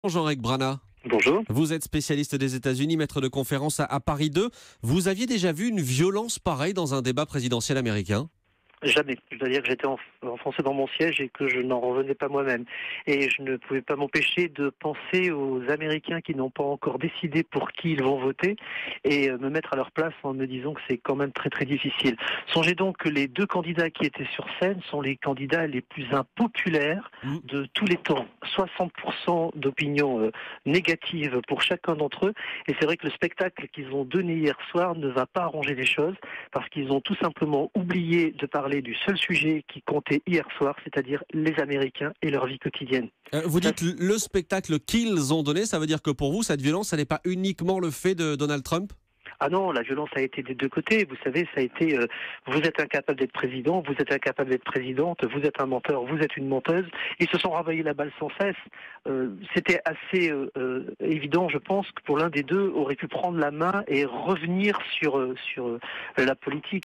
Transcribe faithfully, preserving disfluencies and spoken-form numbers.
Jean-Marc Brana, Bonjour. vous êtes spécialiste des États-Unis, maître de conférence à, à Paris deux. Vous aviez déjà vu une violence pareille dans un débat présidentiel américain ? Jamais. Je dois dire que j'étais enfoncé dans mon siège et que je n'en revenais pas moi-même. Et je ne pouvais pas m'empêcher de penser aux Américains qui n'ont pas encore décidé pour qui ils vont voter et me mettre à leur place en me disant que c'est quand même très très difficile. Songez donc que les deux candidats qui étaient sur scène sont les candidats les plus impopulaires mmh. de tous les temps. soixante pour cent d'opinions euh, négatives pour chacun d'entre eux. Et c'est vrai que le spectacle qu'ils ont donné hier soir ne va pas arranger les choses parce qu'ils ont tout simplement oublié de parler du seul sujet qui comptait hier soir, c'est-à-dire les Américains et leur vie quotidienne. Euh, vous dites le spectacle qu'ils ont donné, ça veut dire que pour vous, cette violence, ça n'est pas uniquement le fait de Donald Trump ? Ah non, la violence a été des deux côtés. Vous savez, ça a été euh, vous êtes incapable d'être président, vous êtes incapable d'être présidente, vous êtes un menteur, vous êtes une menteuse. Ils se sont renvoyés la balle sans cesse. Euh, c'était assez euh, euh, évident, je pense, que pour l'un des deux aurait pu prendre la main et revenir sur, euh, sur euh, la politique.